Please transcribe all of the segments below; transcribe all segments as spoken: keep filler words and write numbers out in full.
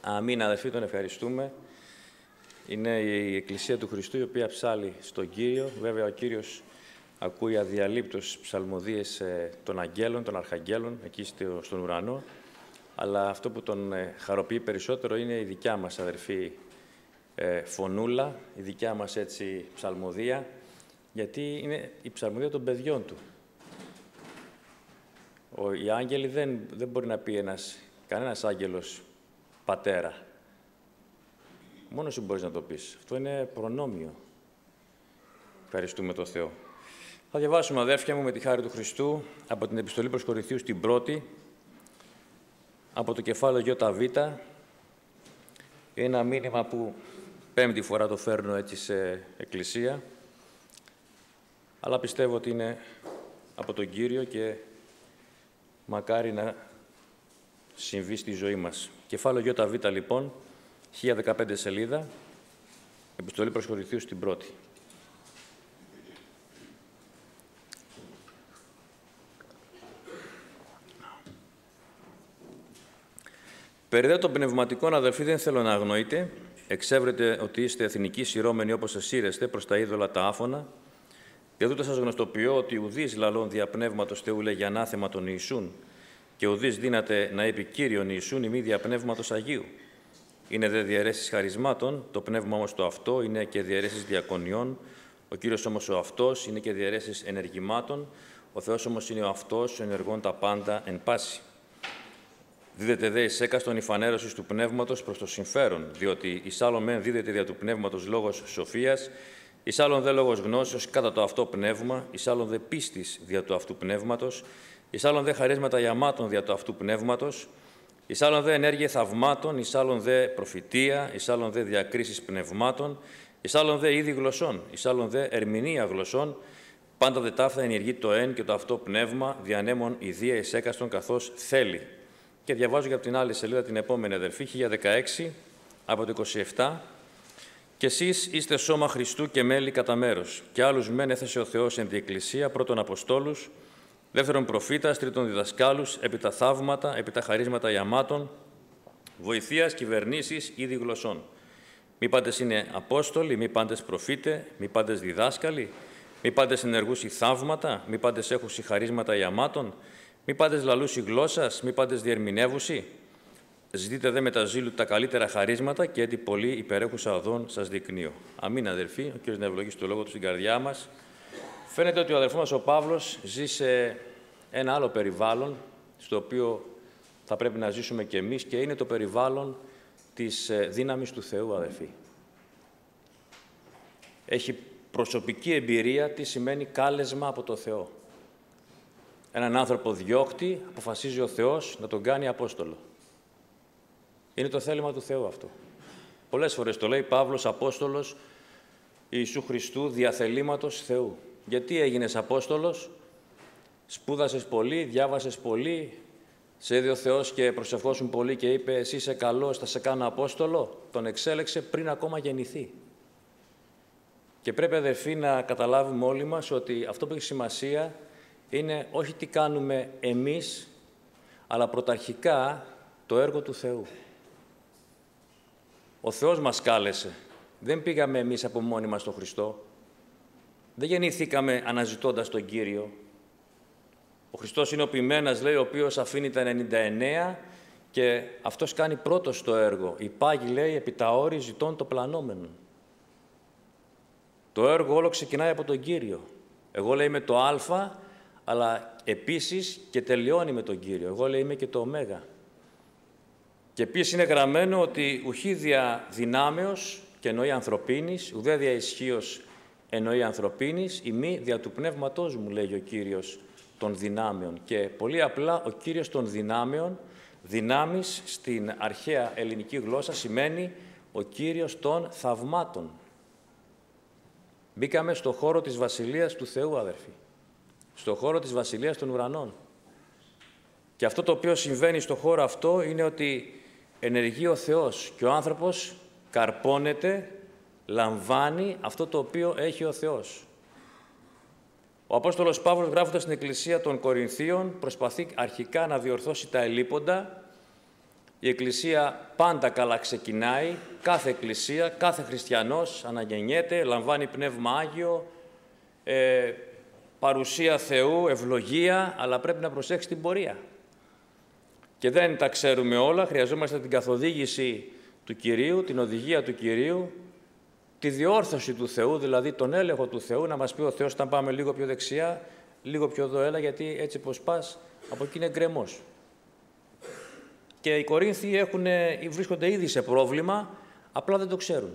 Αμήν, αδελφοί, τον ευχαριστούμε. Είναι η Εκκλησία του Χριστού, η οποία ψάλλει στον Κύριο. Βέβαια, ο Κύριος ακούει αδιαλείπτως ψαλμοδίες των αγγέλων, των αρχαγγέλων, εκεί στον ουρανό. Αλλά αυτό που τον χαροποιεί περισσότερο είναι η δικιά μας αδερφή φωνούλα, η δικιά μας έτσι ψαλμοδία, γιατί είναι η ψαλμοδία των παιδιών του. Ο, οι άγγελοι δεν, δεν μπορεί να πει ένας, κανένας άγγελος πατέρα. Μόνο εσύ μπορείς να το πεις. Αυτό είναι προνόμιο. Ευχαριστούμε τον Θεό. Θα διαβάσουμε, αδέρφια μου, με τη χάρη του Χριστού, από την Επιστολή προς Κορινθίους την πρώτη, από το κεφάλαιο ΙΒ, ένα μήνυμα που πέμπτη φορά το φέρνω έτσι σε εκκλησία, αλλά πιστεύω ότι είναι από τον Κύριο και μακάρι να συμβεί στη ζωή μας. Κεφάλαιο ΙΒ, λοιπόν, χίλια δεκαπέντε σελίδα, Επιστολή προς Κορινθίους την πρώτη. Περί δε των πνευματικών, αδελφοί, δεν θέλω να αγνοείτε. Εξεύρετε ότι είστε εθνικοί σειρώμενοι όπως εσύρεστε προς τα είδωλα τα άφωνα. Και τούτο σας γνωστοποιώ ότι ουδείς λαλών δια πνεύματος Θεού λέγει ανάθεμα τον Ιησούν, και ουδείς δύναται να είπε Κύριον Ιησούν ημί δια πνεύματος Αγίου. Είναι δε διαιρέσεις χαρισμάτων, το πνεύμα όμως το αυτό είναι και διαιρέσεις διακονιών, ο Κύριος όμως ο αυτός είναι και διαιρέσεις ενεργημάτων, ο Θεός όμως είναι ο αυτός, ο ενεργών τα πάντα εν πάση. Δίδεται δε εις έκαστον η φανέρωση του πνεύματος προς το συμφέρον, διότι εις άλλον μεν δίδεται δια του πνεύματος λόγος σοφίας, εις άλλον δε λόγος γνώσεως κατά το αυτό πνεύμα, εις άλλον δε πίστης δια του αυτού πνεύματος, εις άλλον δε χαρίσματα ιαμάτων δια του αυτού πνεύματος, εις άλλον δε ενέργεια θαυμάτων, εις άλλον δε προφητεία, εις άλλον δε διακρίσεις πνευμάτων, εις άλλον δε είδη γλωσσών, εις άλλον δε ερμηνεία γλωσσών, πάντα δε ταύτα ενεργεί το εν και το αυτό πνεύμα, διανέμον ιδία εις έκαστον καθώς θέλει. Και διαβάζω για από την άλλη σελίδα την επόμενη, αδελφή, χίλια δεκαέξι, από το είκοσι επτά. «Και εσείς είστε σώμα Χριστού και μέλη κατά μέρος, και άλλους μεν έθεσε ο Θεός εν τη Εκκλησία, πρώτον Αποστόλους, δεύτερον προφήτας, τρίτον διδασκάλους, επί τα θαύματα, επί τα χαρίσματα ιαμάτων, βοηθείας, κυβερνήσεις, είδη γλωσσών. Μη πάντες είναι Απόστολοι, μη πάντες προφήτε, μη πάντες διδάσκαλοι, μη πάντες ενεργούσι θαύματα, μη πάντες έχουσι χαρίσματα ιαμάτων, μη πάντες λαλούσι γλώσσας, μη πάντες διερμηνεύουσι. Ζητείτε δε με τα ζήλου τα καλύτερα χαρίσματα και έτσι πολύ υπερέχουσα οδόν σας δεικνύω». Αμήν, αδελφοί. Ο Κύριος να ευλογήσει το λόγο του στην καρδιά μας. Φαίνεται ότι ο αδελφός μας ο Παύλος ζει σε ένα άλλο περιβάλλον, στο οποίο θα πρέπει να ζήσουμε κι εμείς, και είναι το περιβάλλον της δύναμης του Θεού, αδελφοί. Έχει προσωπική εμπειρία τι σημαίνει κάλεσμα από το Θεό. Έναν άνθρωπο διώκτη, αποφασίζει ο Θεός να τον κάνει Απόστολο. Είναι το θέλημα του Θεού αυτό. Πολλές φορές το λέει Παύλος, Απόστολος Ιησού Χριστού, διαθελήματος Θεού. Γιατί έγινες Απόστολος? Σπούδασες πολύ, διάβασες πολύ, σε είδε ο Θεός και προσευχόσουν πολύ και είπε «Εσύ είσαι καλός, θα σε κάνω Απόστολο». Τον εξέλεξε πριν ακόμα γεννηθεί. Και πρέπει, αδερφοί, να καταλάβουμε όλοι μας ότι αυτό που έχει σημασία είναι όχι τι κάνουμε εμείς, αλλά πρωταρχικά το έργο του Θεού. Ο Θεός μας κάλεσε. Δεν πήγαμε εμείς από μόνοι μας στον Χριστό. Δεν γεννηθήκαμε αναζητώντας τον Κύριο. Ο Χριστός είναι ο ποιμένας, λέει, ο οποίος αφήνει τα ενενήντα εννέα και αυτός κάνει πρώτος το έργο. Υπάγει, λέει, επί τα όρη ζητών το πλανόμενο. Το έργο όλο ξεκινάει από τον Κύριο. Εγώ, λέει, είμαι το Α, αλλά επίσης και τελειώνει με τον Κύριο. Εγώ, λέει, είμαι και το Ω. Και επίσης είναι γραμμένο ότι ουχή δια δυνάμεως και εννοεί ανθρωπίνης, ουδέ δια ισχύος εννοεί ανθρωπίνης, ημί δια του πνεύματός μου, λέγει ο Κύριος των δυνάμεων. Και πολύ απλά ο Κύριος των δυνάμεων, δυνάμεις στην αρχαία ελληνική γλώσσα σημαίνει ο Κύριος των θαυμάτων. Μπήκαμε στο χώρο της Βασιλείας του Θεού, αδερφοί. Στο χώρο της Βασιλείας των Ουρανών. Και αυτό το οποίο συμβαίνει στο χώρο αυτό είναι ότι ενεργεί ο Θεός και ο άνθρωπος καρπώνεται, λαμβάνει αυτό το οποίο έχει ο Θεός. Ο Απόστολος Παύλος, γράφοντας στην Εκκλησία των Κορινθίων, προσπαθεί αρχικά να διορθώσει τα ελλείποντα. Η Εκκλησία πάντα καλά ξεκινάει, κάθε Εκκλησία, κάθε χριστιανός αναγεννιέται, λαμβάνει Πνεύμα Άγιο, ε, παρουσία Θεού, ευλογία, αλλά πρέπει να προσέξει την πορεία. Και δεν τα ξέρουμε όλα, χρειαζόμαστε την καθοδήγηση του Κυρίου, την οδηγία του Κυρίου, τη διόρθωση του Θεού, δηλαδή τον έλεγχο του Θεού, να μας πει ο Θεός όταν πάμε λίγο πιο δεξιά, λίγο πιο εδώ έλα, γιατί έτσι πως πας, από εκεί είναι γκρεμός. Και οι Κορίνθιοι έχουν, βρίσκονται ήδη σε πρόβλημα, απλά δεν το ξέρουν.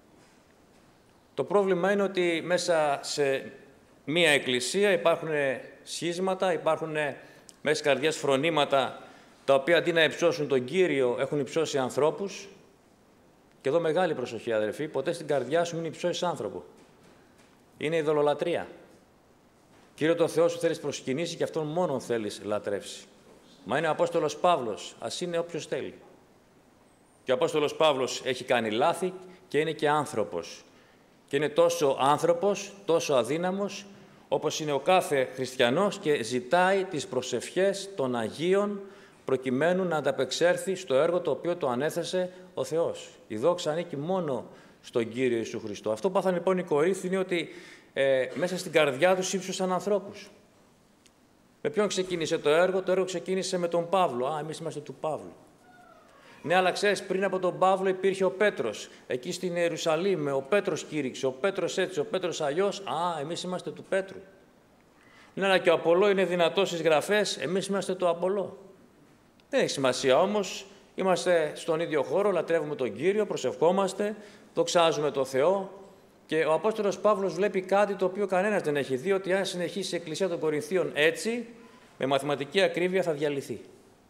Το πρόβλημα είναι ότι μέσα σε μία εκκλησία υπάρχουν σχίσματα, υπάρχουν μέσα στις καρδιές φρονήματα, τα οποία αντί να υψώσουν τον Κύριο έχουν υψώσει ανθρώπους. Και εδώ μεγάλη προσοχή, αδερφοί, ποτέ στην καρδιά σου μην υψώσεις άνθρωπο. Είναι ειδωλολατρία. Κύριο τον Θεό σου θέλεις προσκυνήσει και αυτόν μόνον θέλεις λατρεύσει. Μα είναι ο Απόστολος Παύλος, ας είναι όποιος θέλει. Και ο Απόστολος Παύλος έχει κάνει λάθη και είναι και άνθρωπος. Και είναι τόσο άνθρωπος, τόσο αδύναμος, όπως είναι ο κάθε χριστιανός και ζητάει τις προσευχές των Αγίων προκειμένου να ανταπεξέλθει στο έργο το οποίο το ανέθεσε ο Θεός. Η δόξα ανήκει μόνο στον Κύριο Ιησού Χριστό. Αυτό που πάθαν λοιπόν οι Κορίνθιοι είναι ότι ε, μέσα στην καρδιά τους ύψωσαν ανθρώπους. Με ποιον ξεκίνησε το έργο? Το έργο ξεκίνησε με τον Παύλο. Α, εμείς είμαστε του Παύλου. Ναι, αλλά ξέρεις, πριν από τον Παύλο υπήρχε ο Πέτρος. Εκεί στην Ιερουσαλήμ, ο Πέτρος κήρυξε, ο Πέτρος έτσι, ο Πέτρος αλλιώς. Α, εμείς είμαστε του Πέτρου. Ναι, αλλά και ο Απολλώ είναι δυνατός στις γραφές, εμείς είμαστε του Απολλώ. Δεν έχει σημασία όμως, είμαστε στον ίδιο χώρο, λατρεύουμε τον Κύριο, προσευχόμαστε, δοξάζουμε τον Θεό. Και ο Απόστολος Παύλος βλέπει κάτι το οποίο κανένας δεν έχει δει, ότι αν συνεχίσει η Εκκλησία των Κορινθίων έτσι, με μαθηματική ακρίβεια θα διαλυθεί.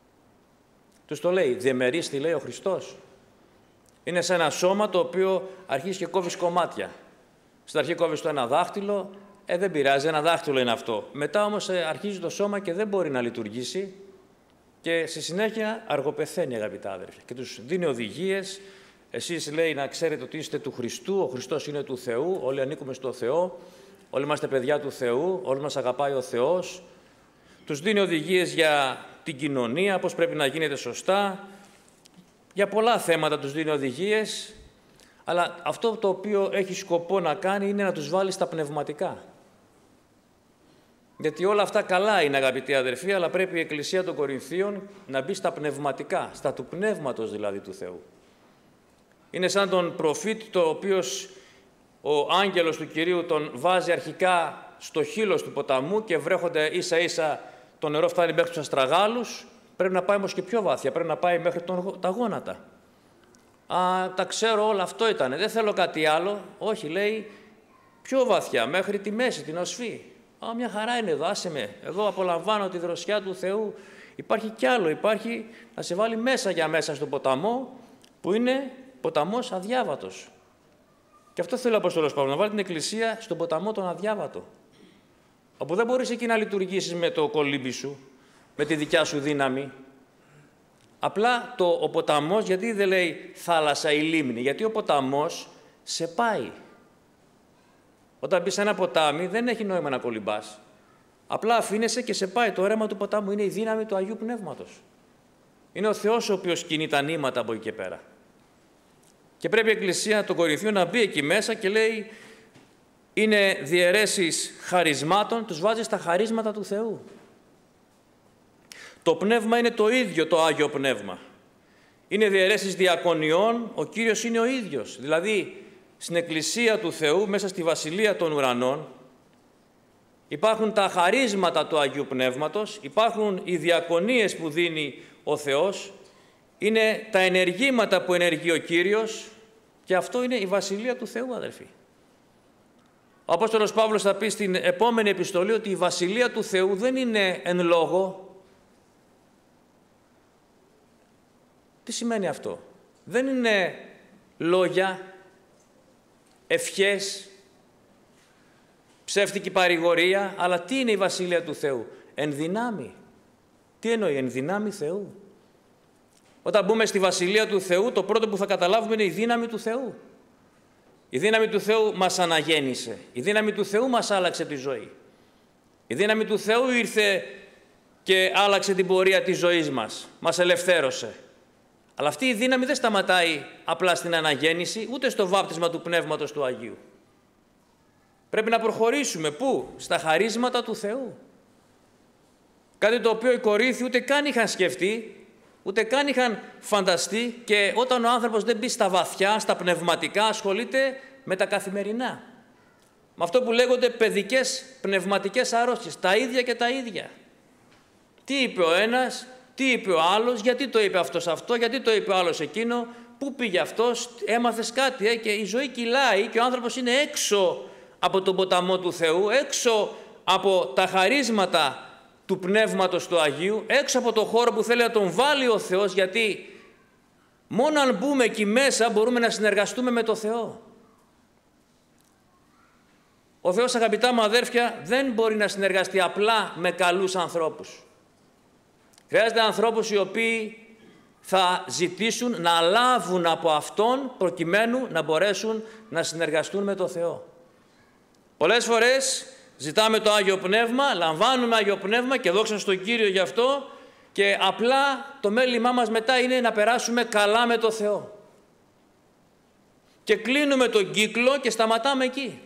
Τους το λέει, διεμερίστη λέει ο Χριστός. Είναι σαν ένα σώμα το οποίο αρχίζει και κόβεις κομμάτια. Στην αρχή κόβεις το ένα δάχτυλο, ε, δεν πειράζει, ένα δάχτυλο είναι αυτό. Μετά όμως ε, αρχίζει το σώμα και δεν μπορεί να λειτουργήσει και στη συνέχεια αργοπεθαίνει, αγαπητά αδέρφια. Και τους δίνει οδηγίες. Εσείς, λέει, να ξέρετε ότι είστε του Χριστού, ο Χριστός είναι του Θεού, όλοι ανήκουμε στο Θεό, όλοι είμαστε παιδιά του Θεού, όλοι μας αγαπάει ο Θεός. Τους δίνει οδηγίες για την κοινωνία, πώς πρέπει να γίνεται σωστά. Για πολλά θέματα τους δίνει οδηγίες, αλλά αυτό το οποίο έχει σκοπό να κάνει είναι να τους βάλει στα πνευματικά. Γιατί όλα αυτά καλά είναι, αγαπητοί αδερφοί, αλλά πρέπει η Εκκλησία των Κορινθίων να μπει στα πνευματικά, στα του πνεύματος δηλαδή του Θεού. Είναι σαν τον προφήτη, το οποίος ο άγγελος του Κυρίου τον βάζει αρχικά στο χείλος του ποταμού και βρέχονται ίσα ίσα, το νερό φτάνει μέχρι τους αστραγάλους, πρέπει να πάει όμως και πιο βάθια, πρέπει να πάει μέχρι τον, τα γόνατα. Α, τα ξέρω όλα, αυτό ήτανε, δεν θέλω κάτι άλλο. Όχι, λέει, πιο βαθιά, μέχρι τη μέση, την οσφή. Α, μια χαρά είναι εδώ, άσε με, εδώ απολαμβάνω τη δροσιά του Θεού. Υπάρχει κι άλλο, υπάρχει να σε βάλει μέσα για μέσα στον ποταμό, που είναι ποταμός αδιάβατος. Και αυτό θέλει ο Απόστολος Παύλος, να βάλει την Εκκλησία στον ποταμό τον αδιάβατο. Όπου δεν μπορείς εκεί να λειτουργήσεις με το κολύμπι σου, με τη δικιά σου δύναμη. Απλά το, ο ποταμός, γιατί δεν λέει θάλασσα ή λίμνη, γιατί ο ποταμός σε πάει. Όταν μπεις σε ένα ποτάμι δεν έχει νόημα να κολυμπάς. Απλά αφήνεσαι και σε πάει. Το αίρεμα του ποτάμου είναι η δύναμη του Αγίου Πνεύματος. Είναι ο Θεός ο οποίος κινεί τα νήματα από εκεί και πέρα. Και πρέπει η Εκκλησία των Κορινθίων να μπει εκεί μέσα και λέει, είναι διαιρέσεις χαρισμάτων, τους βάζει στα χαρίσματα του Θεού. Το πνεύμα είναι το ίδιο, το Άγιο Πνεύμα. Είναι διαιρέσεις διακονιών, ο Κύριος είναι ο ίδιος. Δηλαδή, στην Εκκλησία του Θεού, μέσα στη Βασιλεία των Ουρανών, υπάρχουν τα χαρίσματα του Αγίου Πνεύματος, υπάρχουν οι διακονίες που δίνει ο Θεός, είναι τα ενεργήματα που ενεργεί ο Κύριος και αυτό είναι η Βασιλεία του Θεού, αδελφοί. Ο Απόστολος Παύλος θα πει στην επόμενη επιστολή ότι η Βασιλεία του Θεού δεν είναι εν λόγω. Τι σημαίνει αυτό? Δεν είναι λόγια, ευχές, ψεύτικη παρηγορία, αλλά τι είναι η Βασιλεία του Θεού? Εν δυνάμει. Τι εννοεί? Εν δυνάμει Θεού. Όταν μπούμε στη Βασιλεία του Θεού, το πρώτο που θα καταλάβουμε είναι η δύναμη του Θεού. Η δύναμη του Θεού μας αναγέννησε. Η δύναμη του Θεού μας άλλαξε τη ζωή. Η δύναμη του Θεού ήρθε και άλλαξε την πορεία της ζωής μας. Μας ελευθέρωσε. Αλλά αυτή η δύναμη δεν σταματάει απλά στην αναγέννηση, ούτε στο βάπτισμα του Πνεύματος του Αγίου. Πρέπει να προχωρήσουμε. Πού? Στα χαρίσματα του Θεού. Κάτι το οποίο οι Κορίνθοι ούτε καν είχαν σκεφτεί, ούτε καν είχαν φανταστεί, και όταν ο άνθρωπος δεν μπει στα βαθιά, στα πνευματικά, ασχολείται με τα καθημερινά. Με αυτό που λέγονται παιδικές πνευματικές αρρώστιες. Τα ίδια και τα ίδια. Τι είπε ο ένας, τι είπε ο άλλος, γιατί το είπε αυτός αυτό, γιατί το είπε ο άλλος εκείνο, πού πήγε αυτός, έμαθες κάτι, ε, και η ζωή κυλάει και ο άνθρωπος είναι έξω από τον ποταμό του Θεού, έξω από τα χαρίσματα του Πνεύματος του Αγίου, έξω από το χώρο που θέλει να τον βάλει ο Θεός, γιατί μόνο αν μπούμε εκεί μέσα μπορούμε να συνεργαστούμε με το Θεό. Ο Θεός, αγαπητά μου αδέρφια, δεν μπορεί να συνεργαστεί απλά με καλούς ανθρώπους. Χρειάζεται ανθρώπους οι οποίοι θα ζητήσουν να λάβουν από Αυτόν προκειμένου να μπορέσουν να συνεργαστούν με το Θεό. Πολλές φορές ζητάμε το Άγιο Πνεύμα, λαμβάνουμε Άγιο Πνεύμα και δόξα στον Κύριο γι' αυτό, και απλά το μέλημά μας μετά είναι να περάσουμε καλά με το Θεό. Και κλείνουμε τον κύκλο και σταματάμε εκεί.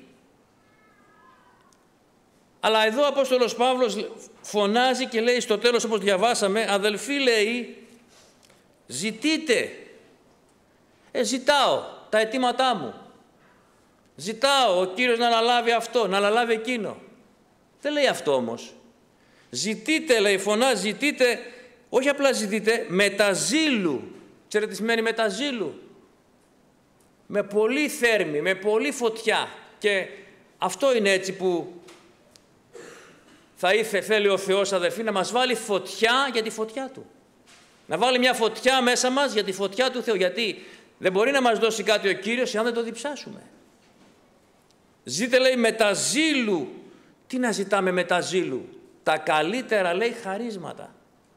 Αλλά εδώ ο Απόστολος Παύλος φωνάζει και λέει στο τέλος, όπως διαβάσαμε, αδελφοί, λέει, ζητείτε. Ε, ζητάω τα αιτήματά μου. Ζητάω ο Κύριος να αναλάβει αυτό, να αναλάβει εκείνο. Δεν λέει αυτό όμως. Ζητείτε, λέει, φωνάζει, ζητείτε, όχι απλά ζητείτε, μεταζήλου. Ξέρετε τι σημαίνει μεταζήλου? Με πολύ θέρμη, με πολύ φωτιά. Και αυτό είναι έτσι που θα ήθε, θέλει ο Θεός, αδερφοί, να μας βάλει φωτιά για τη φωτιά Του. Να βάλει μια φωτιά μέσα μας για τη φωτιά του Θεού. Γιατί δεν μπορεί να μας δώσει κάτι ο Κύριος αν δεν το διψάσουμε. Ζείτε, λέει, μεταζήλου. Τι να ζητάμε μεταζήλου? Τα καλύτερα, λέει, χαρίσματα.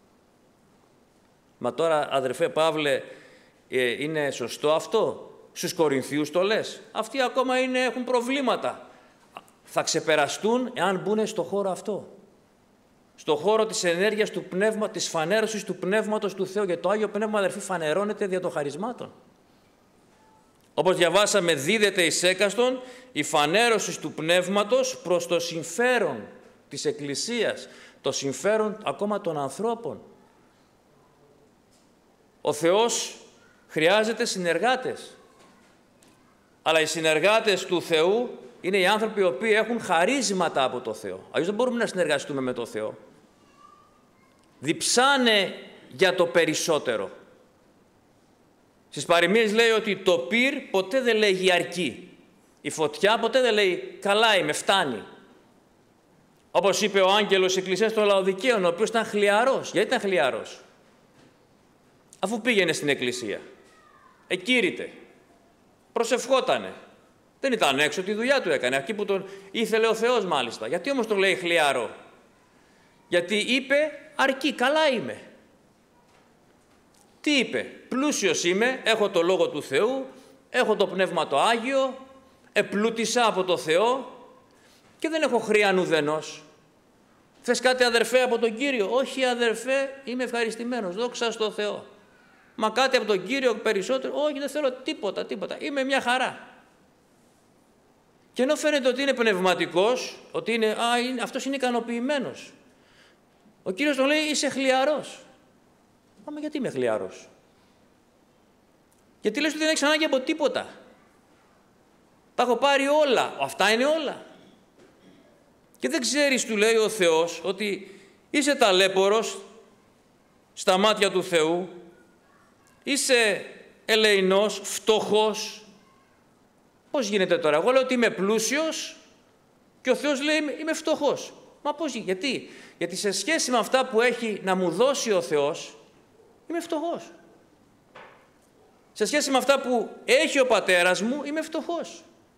Μα τώρα, αδερφέ Παύλε, ε, είναι σωστό αυτό? Στους Κορινθίους το λες? Αυτοί ακόμα είναι, έχουν προβλήματα. Θα ξεπεραστούν εάν μπουν στο χώρο αυτό. Στο χώρο της ενέργειας του πνεύμα, της φανέρωσης του Πνεύματος του Θεού. Γιατί το Άγιο Πνεύμα, αδερφοί, φανερώνεται δια των χαρισμάτων. Όπως διαβάσαμε, δίδεται εις έκαστον η φανέρωση του Πνεύματος προς το συμφέρον της Εκκλησίας, το συμφέρον ακόμα των ανθρώπων. Ο Θεός χρειάζεται συνεργάτες. Αλλά οι συνεργάτες του Θεού είναι οι άνθρωποι οι οποίοι έχουν χαρίσματα από το Θεό. Αλλιώς δεν μπορούμε να συνεργαστούμε με το Θεό. Διψάνε για το περισσότερο. Στις παροιμίες λέει ότι το πυρ ποτέ δεν λέγει αρκεί. Η φωτιά ποτέ δεν λέει καλά είμαι, φτάνει. Όπως είπε ο άγγελος Εκκλησίας των Λαοδικαίων, ο οποίος ήταν χλιαρός. Γιατί ήταν χλιαρός? Αφού πήγαινε στην Εκκλησία, εκήρυτε, προσευχότανε. Δεν ήταν έξω, τη δουλειά του έκανε, εκεί που τον ήθελε ο Θεός μάλιστα. Γιατί όμως τον λέει χλιαρό? Γιατί είπε αρκεί, καλά είμαι. Τι είπε? Πλούσιος είμαι, έχω το Λόγο του Θεού, έχω το Πνεύμα το Άγιο, επλούτησα από το Θεό και δεν έχω χρέαν ουδενός. Θες κάτι, αδερφέ, από τον Κύριο? Όχι, αδερφέ, είμαι ευχαριστημένος, δόξα στο Θεό. Μα κάτι από τον Κύριο περισσότερο? Όχι, δεν θέλω τίποτα, τίποτα, είμαι μια χαρά. Και ενώ φαίνεται ότι είναι πνευματικός, ότι είναι, α, είναι, αυτός είναι ικανοποιημένος, ο Κύριος τον λέει είσαι χλιαρός. Μα γιατί είμαι χλιαρός? Γιατί λες ότι δεν έχεις ανάγκη από τίποτα. Τα έχω πάρει όλα. Αυτά είναι όλα. Και δεν ξέρεις, του λέει ο Θεός, ότι είσαι ταλέπορος στα μάτια του Θεού, είσαι ελεεινός, φτωχός. Πώς γίνεται τώρα? Εγώ λέω ότι είμαι πλούσιος και ο Θεός λέει είμαι φτωχός. Μα πώς? Γιατί? Γιατί σε σχέση με αυτά που έχει να μου δώσει ο Θεός, είμαι φτωχός. Σε σχέση με αυτά που έχει ο πατέρας μου, είμαι φτωχός.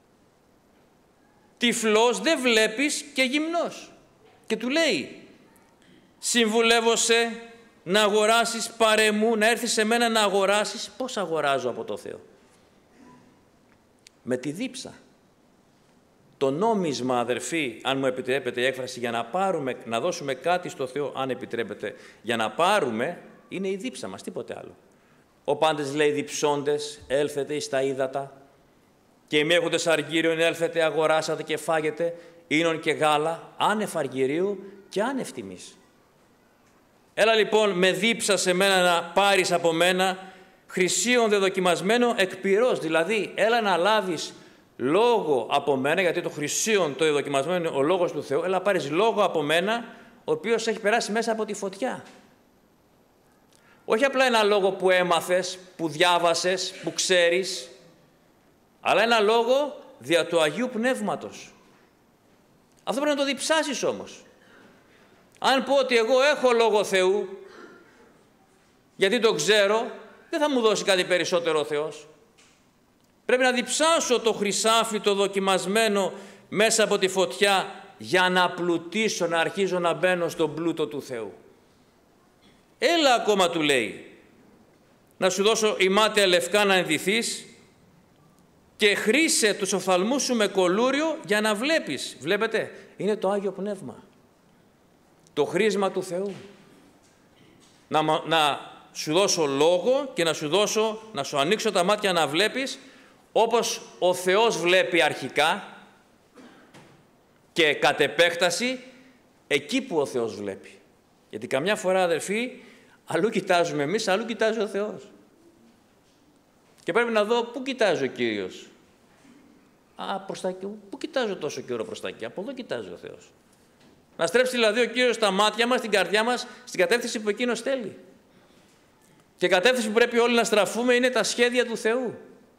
Τυφλός δεν βλέπεις και γυμνός. Και του λέει, συμβουλεύωσέ να αγοράσεις παρεμού, να έρθεις σε μένα να αγοράσεις. Πώς αγοράζω από το Θεό? Με τη δίψα. Το νόμισμα, αδερφοί, αν μου επιτρέπετε η έκφραση, για να πάρουμε, να δώσουμε κάτι στο Θεό, αν επιτρέπετε, για να πάρουμε, είναι η δίψα μας, τίποτε άλλο. Ο πάντες λέει διψώντες, έλθετε εις τα ύδατα. Και μη έχοντες αργύριον, έλθετε, αγοράσατε και φάγετε, ίνον και γάλα, άνευ αργυρίου και άνευ τιμής. Έλα λοιπόν με δίψα σε μένα να πάρεις από μένα χρυσίον δεδοκιμασμένο εκ πυρός. Δηλαδή, έλα να λάβεις λόγο από μένα, γιατί το χρυσίον το δεδοκιμασμένο είναι ο λόγος του Θεού. Έλα να πάρεις λόγο από μένα, ο οποίος έχει περάσει μέσα από τη φωτιά. Όχι απλά ένα λόγο που έμαθες, που διάβασες, που ξέρεις, αλλά ένα λόγο δια του Αγίου Πνεύματος. Αυτό πρέπει να το διψάσεις όμως. Αν πω ότι εγώ έχω λόγο Θεού, γιατί το ξέρω, δεν θα μου δώσει κάτι περισσότερο ο Θεός. Πρέπει να διψάσω το χρυσάφι, το δοκιμασμένο μέσα από τη φωτιά, για να πλουτίσω, να αρχίζω να μπαίνω στον πλούτο του Θεού. Έλα ακόμα, του λέει, να σου δώσω ημάτια λευκά να ενδυθείς και χρήσε τους οφθαλμούς σου με κολούριο για να βλέπεις. Βλέπετε, είναι το Άγιο Πνεύμα. Το χρήσμα του Θεού. Να, να σου δώσω λόγο και να σου δώσω, να σου ανοίξω τα μάτια να βλέπεις όπως ο Θεός βλέπει αρχικά και κατ' επέκταση εκεί που ο Θεός βλέπει. Γιατί καμιά φορά, αδερφοί, αλλού κοιτάζουμε εμείς, αλλού κοιτάζει ο Θεός. Και πρέπει να δω πού κοιτάζει ο Κύριος. Α, προς τα εκεί. Πού κοιτάζω τόσο καιρό προς τα εκεί. Από εδώ κοιτάζει ο Θεός. Να στρέψει δηλαδή ο Κύριος τα μάτια μας, την καρδιά μας, στην κατεύθυνση που Εκείνος θέλει. Και η κατεύθυνση που πρέπει όλοι να στραφούμε είναι τα σχέδια του Θεού.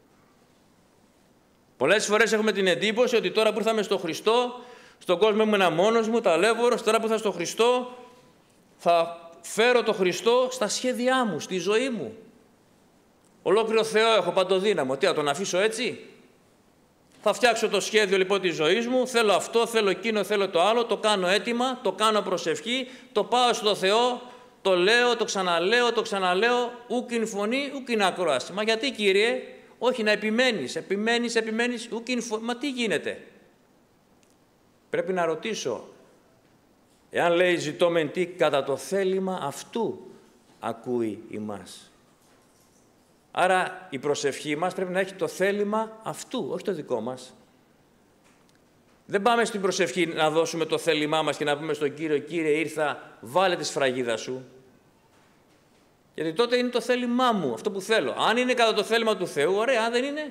Πολλές φορές έχουμε την εντύπωση ότι τώρα που ήρθαμε στο Χριστό, στον κόσμο ήμουν μόνος μου, ταλέπορος, τώρα που ήρθα στο Χριστό, θα φέρω το Χριστό στα σχέδιά μου, στη ζωή μου. Ολόκληρο Θεό έχω παντοδύναμο. Τι, θα τον αφήσω έτσι? Θα φτιάξω το σχέδιο λοιπόν της ζωής μου, θέλω αυτό, θέλω εκείνο, θέλω το άλλο, το κάνω έτοιμα, το κάνω προσευχή, το πάω στο Θεό, το λέω, το ξαναλέω, το ξαναλέω, ούκιν φωνή, ούκιν ακρόαση. Μα γιατί, Κύριε? Όχι, να επιμένεις, επιμένεις, επιμένεις, ούκιν φωνή. Μα τι γίνεται? Πρέπει να ρωτήσω, εάν λέει ζητώ μεν τι κατά το θέλημα αυτού ακούει ημάς. Άρα η προσευχή μας πρέπει να έχει το θέλημα αυτού, όχι το δικό μας. Δεν πάμε στην προσευχή να δώσουμε το θέλημά μας και να πούμε στον Κύριο, Κύριε ήρθα, βάλε τη σφραγίδα σου. Γιατί τότε είναι το θέλημά μου, αυτό που θέλω. Αν είναι κατά το θέλημα του Θεού, ωραία, αν δεν είναι.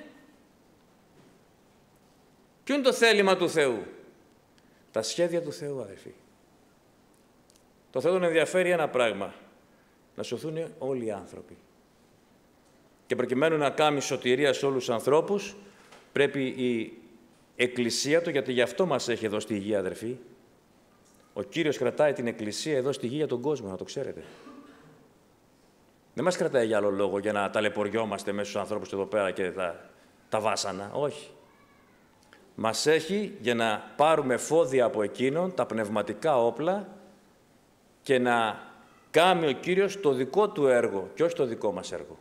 Ποιο είναι το θέλημα του Θεού? Τα σχέδια του Θεού, αδελφοί. Το Θεό τον ενδιαφέρει ένα πράγμα, να σωθούν όλοι οι άνθρωποι. Και προκειμένου να κάνει σωτηρία σε όλους τους ανθρώπους, πρέπει η Εκκλησία του, γιατί γι' αυτό μας έχει εδώ στη γη, αδερφοί. Ο Κύριος κρατάει την Εκκλησία εδώ στη γη για τον κόσμο, να το ξέρετε. Δεν μας κρατάει για άλλο λόγο, για να ταλαιπωριόμαστε μέσα στους ανθρώπους εδώ πέρα και τα, τα βάσανα. Όχι. Μας έχει για να πάρουμε φόδια από Εκείνον, τα πνευματικά όπλα, και να κάνει ο Κύριος το δικό του έργο και όχι το δικό μας έργο.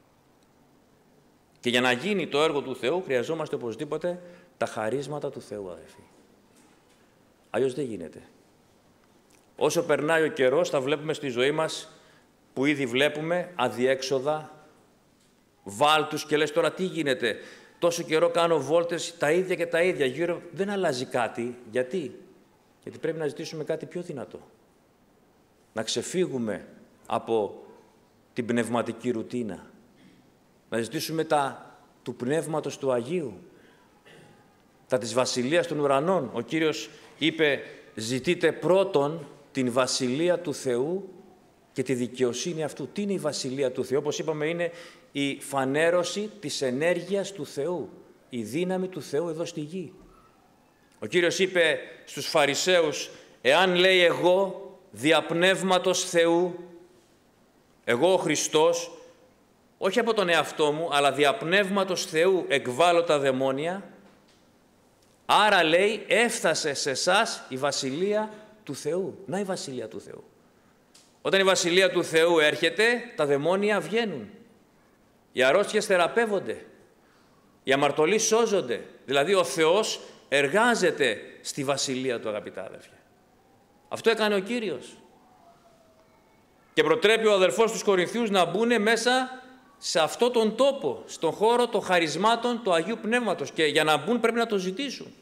Και για να γίνει το έργο του Θεού χρειαζόμαστε οπωσδήποτε τα χαρίσματα του Θεού, αδελφοί. Αλλιώς δεν γίνεται. Όσο περνάει ο καιρός θα βλέπουμε στη ζωή μας, που ήδη βλέπουμε, αδιέξοδα, βάλτους, και λες τώρα τι γίνεται? Τόσο καιρό κάνω βόλτες τα ίδια και τα ίδια, γύρω δεν αλλάζει κάτι. Γιατί? Γιατί πρέπει να ζητήσουμε κάτι πιο δυνατό. Να ξεφύγουμε από την πνευματική ρουτίνα. Να ζητήσουμε τα του Πνεύματος του Αγίου, τα της Βασιλείας των Ουρανών. Ο Κύριος είπε, ζητείτε πρώτον την Βασιλεία του Θεού και τη δικαιοσύνη αυτού. Τι είναι η Βασιλεία του Θεού? Όπως είπαμε, είναι η φανέρωση της ενέργειας του Θεού, η δύναμη του Θεού εδώ στη γη. Ο Κύριος είπε στους Φαρισαίους, εάν λέει εγώ δια Πνεύματος Θεού, εγώ ο Χριστός, όχι από τον εαυτό μου, αλλά δια Πνεύματος Θεού εκβάλλω τα δαιμόνια, άρα λέει έφτασε σε εσάς η Βασιλεία του Θεού. Να η Βασιλεία του Θεού. Όταν η Βασιλεία του Θεού έρχεται, τα δαιμόνια βγαίνουν. Οι αρρώστιες θεραπεύονται. Οι αμαρτωλοί σώζονται. Δηλαδή ο Θεός εργάζεται στη Βασιλεία του, αγαπητά αδέρφια. Αυτό έκανε ο Κύριος. Και προτρέπει ο αδελφός τους Κορινθίους να μπουν μέσα σε αυτόν τον τόπο, στον χώρο των χαρισμάτων του Αγίου Πνεύματος, και για να μπουν πρέπει να το ζητήσουν.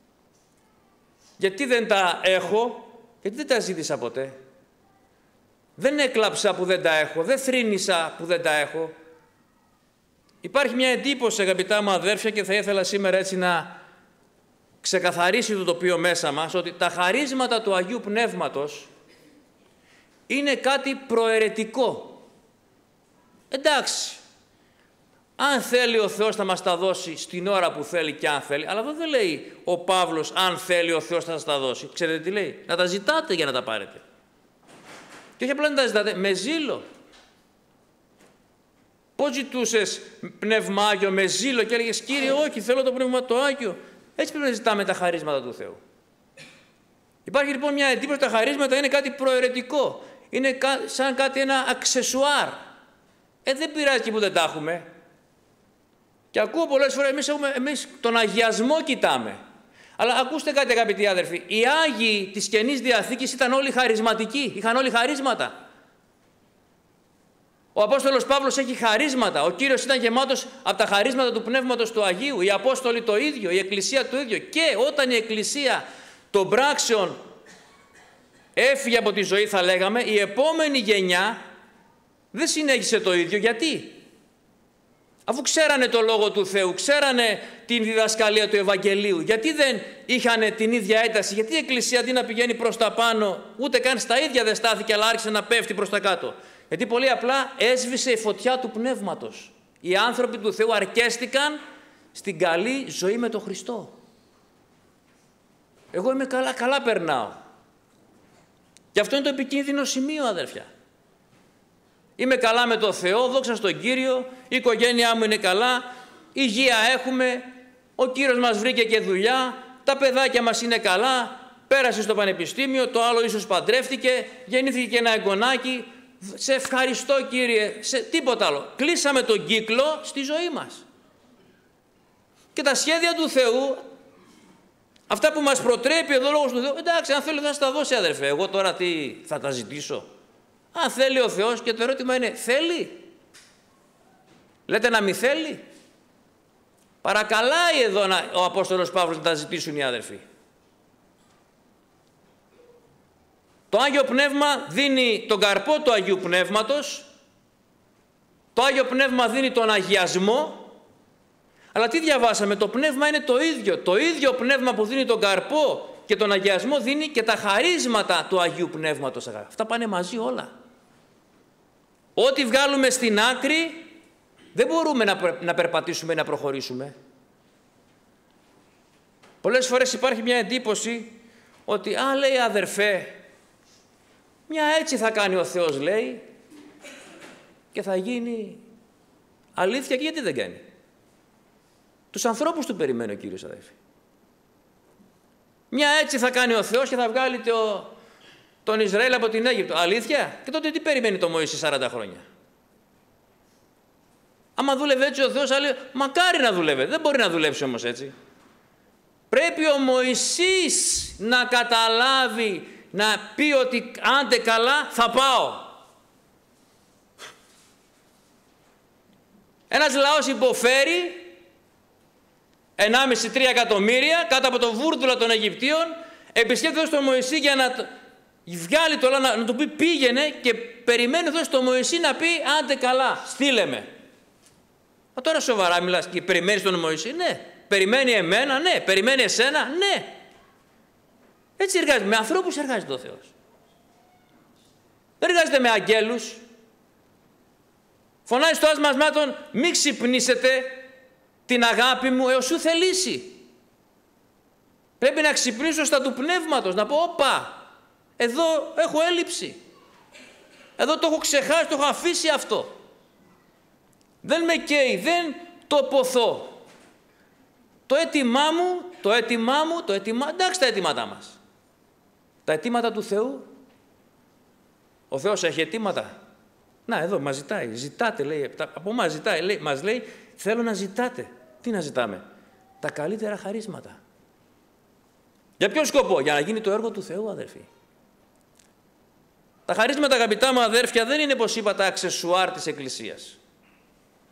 Γιατί δεν τα έχω? Γιατί δεν τα ζήτησα ποτέ. Δεν έκλαψα που δεν τα έχω, δεν θρήνησα που δεν τα έχω. Υπάρχει μια εντύπωση, αγαπητά μου αδέρφια, και θα ήθελα σήμερα έτσι να ξεκαθαρίσει το τοπίο μέσα μας, ότι τα χαρίσματα του Αγίου Πνεύματος είναι κάτι προαιρετικό. Εντάξει, αν θέλει ο Θεός θα μας τα δώσει στην ώρα που θέλει και αν θέλει, αλλά εδώ δεν λέει ο Παύλος αν θέλει ο Θεός θα σας τα δώσει. Ξέρετε τι λέει? Να τα ζητάτε για να τα πάρετε. Και όχι απλά να τα ζητάτε, με ζήλο. Πώς ζητούσες Πνεύμα Άγιο με ζήλο και έλεγες Κύριε όχι, θέλω το Πνεύμα το Άγιο? Έτσι πρέπει να ζητάμε τα χαρίσματα του Θεού. Υπάρχει λοιπόν μια εντύπωση, τα χαρίσματα είναι κάτι προαιρετικό. Είναι σαν κάτι, ένα αξεσουάρ. Ε, δεν πειράζει και που δεν τα έχουμε. Και ακούω πολλές φορές, εμείς, έχουμε, εμείς τον αγιασμό κοιτάμε. Αλλά ακούστε κάτι, αγαπητοί αδερφοί, οι Άγιοι της Καινής Διαθήκης ήταν όλοι χαρισματικοί, είχαν όλοι χαρίσματα. Ο Απόστολος Παύλος έχει χαρίσματα, ο Κύριος ήταν γεμάτος από τα χαρίσματα του Πνεύματος του Αγίου, οι Απόστολοι το ίδιο, η Εκκλησία το ίδιο. Και όταν η Εκκλησία των πράξεων έφυγε από τη ζωή, θα λέγαμε, η επόμενη γενιά δεν συνέχισε το ίδιο. Γιατί? Αφού ξέρανε το Λόγο του Θεού, ξέρανε την διδασκαλία του Ευαγγελίου, γιατί δεν είχαν την ίδια ένταση? Γιατί η Εκκλησία αντί να πηγαίνει προς τα πάνω, ούτε καν στα ίδια δεν στάθηκε, αλλά άρχισε να πέφτει προς τα κάτω? Γιατί πολύ απλά έσβησε η φωτιά του Πνεύματος. Οι άνθρωποι του Θεού αρκέστηκαν στην καλή ζωή με τον Χριστό. Εγώ είμαι καλά, καλά περνάω. Και αυτό είναι το επικίνδυνο σημείο, αδέρφια. Είμαι καλά με τον Θεό, δόξα στον Κύριο, η οικογένειά μου είναι καλά, υγεία έχουμε, ο Κύριος μας βρήκε και δουλειά, τα παιδάκια μας είναι καλά, πέρασε στο πανεπιστήμιο, το άλλο ίσως παντρεύτηκε, γεννήθηκε και ένα εγγονάκι, σε ευχαριστώ Κύριε, σε τίποτα άλλο. Κλείσαμε τον κύκλο στη ζωή μας. Και τα σχέδια του Θεού, αυτά που μας προτρέπει εδώ ο Λόγος του Θεού, εντάξει, αν θέλει θα σας τα δώσει, αδερφέ, εγώ τώρα τι θα τα ζητήσω? Αν θέλει ο Θεός, και το ερώτημα είναι, θέλει? Λέτε να μην θέλει? Παρακαλάει εδώ να, ο Απόστολος Παύλος να τα ζητήσουν οι αδερφοί. Το Άγιο Πνεύμα δίνει τον καρπό του Αγίου Πνεύματος, το Άγιο Πνεύμα δίνει τον αγιασμό, αλλά τι διαβάσαμε? Το Πνεύμα είναι το ίδιο. Το ίδιο Πνεύμα που δίνει τον καρπό και τον αγιασμό δίνει και τα χαρίσματα του Αγίου Πνεύματος. Αυτά πάνε μαζί όλα. Ό,τι βγάλουμε στην άκρη δεν μπορούμε να, να περπατήσουμε ή να προχωρήσουμε. Πολλές φορές υπάρχει μια εντύπωση ότι «Α, λέει αδερφέ, μια έτσι θα κάνει ο Θεός, λέει, και θα γίνει αλήθεια». Και γιατί δεν κάνει? Τους ανθρώπους του περιμένει ο Κύριος, αδερφοί. Μια έτσι θα κάνει ο Θεός και θα βγάλει το, τον Ισραήλ από την Αίγυπτο. Αλήθεια? Και τότε τι περιμένει το Μωυσή σαράντα χρόνια? Άμα δούλευε έτσι ο Θεός, λέει, μακάρι να δουλεύε. Δεν μπορεί να δουλέψει όμως έτσι. Πρέπει ο Μωυσής να καταλάβει, να πει ότι άντε καλά θα πάω. Ένας λαός υποφέρει, ενάμιση με τρία εκατομμύρια, κάτω από το βούρδουλα των Αιγυπτίων, επισκέπτεται στον Μωυσή για να βγάλει το λαό, να, να του πει πήγαινε, και περιμένει εδώ στο Μωυσή να πει άντε καλά, στείλε με. Μα τώρα σοβαρά μιλάς και περιμένεις τον Μωυσή? Ναι. Περιμένει εμένα? Ναι. Περιμένει εσένα? Ναι. Έτσι εργάζεται. Με ανθρώπους εργάζεται ο Θεός. Δεν εργάζεται με αγγέλους. Φωνάζει στο άσμασμά των, μη ξυπνήσετε την αγάπη μου έως σου θελήσει. Πρέπει να ξυπνήσω στα του πνεύματος, να πω όπα, εδώ έχω έλλειψη. Εδώ το έχω ξεχάσει, το έχω αφήσει αυτό. Δεν με καίει, δεν το ποθώ. Το αίτημά μου, το αίτημά μου, το αίτημά, εντάξει τα αιτήματά μας. Τα αιτήματα του Θεού, ο Θεός έχει αιτήματα. Να, εδώ μας ζητάει, ζητάτε, λέει, από μας ζητάει, λέει, μας λέει, θέλω να ζητάτε. Τι να ζητάμε? Τα καλύτερα χαρίσματα. Για ποιο σκοπό? Για να γίνει το έργο του Θεού, αδερφοί. Τα χαρίσματα, αγαπητά μου αδέρφια, δεν είναι, πως είπα, τα αξεσουάρ της Εκκλησίας.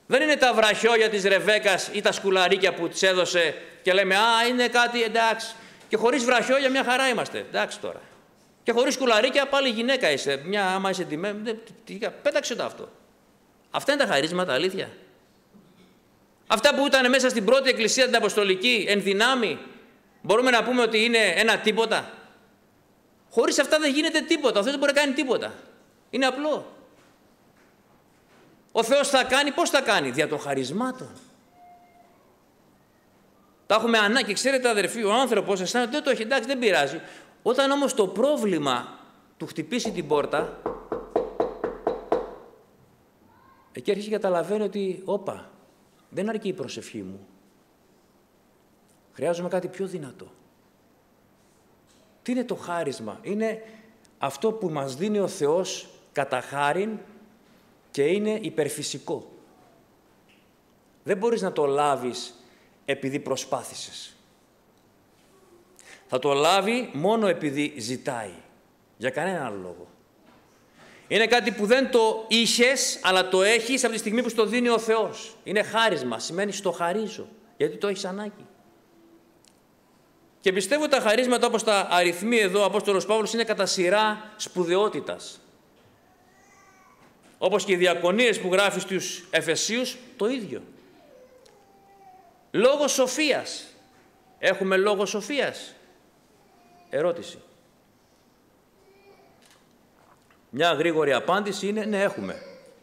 Δεν είναι τα βραχιόλια της Ρεβέκας ή τα σκουλαρίκια που της έδωσε και λέμε «Α, είναι κάτι εντάξει». Και χωρίς βραχιόλια μια χαρά είμαστε. Εντάξει τώρα. Και χωρίς σκουλαρίκια πάλι γυναίκα είσαι. Μια, άμα είσαι τιμένη, πέταξε το αυτό. Αυτά είναι τα χαρίσματα, αλήθεια. Αυτά που ήταν μέσα στην πρώτη εκκλησία την Αποστολική, εν δυνάμει, μπορούμε να πούμε ότι είναι ένα τίποτα. Χωρίς αυτά δεν γίνεται τίποτα. Ο Θεός δεν μπορεί να κάνει τίποτα. Είναι απλό. Ο Θεός θα κάνει, πώς θα κάνει, δια των χαρισμάτων. Τα έχουμε ανάγκη. Ξέρετε αδερφοί, ο άνθρωπος αισθάνεται δεν το έχει, εντάξει δεν πειράζει. Όταν όμως το πρόβλημα του χτυπήσει την πόρτα, εκεί αρχίζει και καταλαβαίνει ότι, όπα, δεν αρκεί η προσευχή μου. Χρειάζομαι κάτι πιο δυνατό. Τι είναι το χάρισμα? Είναι αυτό που μας δίνει ο Θεός κατά χάριν και είναι υπερφυσικό. Δεν μπορείς να το λάβεις επειδή προσπάθησες. Θα το λάβει μόνο επειδή ζητάει. Για κανέναν άλλο λόγο. Είναι κάτι που δεν το είχες, αλλά το έχεις από τη στιγμή που στο δίνει ο Θεός. Είναι χάρισμα, σημαίνει στο χαρίζω, γιατί το έχεις ανάγκη. Και πιστεύω τα χαρίσματα όπως τα αριθμεί εδώ ο Απόστολος Παύλος είναι κατά σειρά σπουδαιότητας. Όπως και οι διακονίες που γράφει στους Εφεσίους, το ίδιο. Λόγος σοφίας. Έχουμε λόγο σοφίας? Ερώτηση. Μια γρήγορη απάντηση είναι ναι, έχουμε.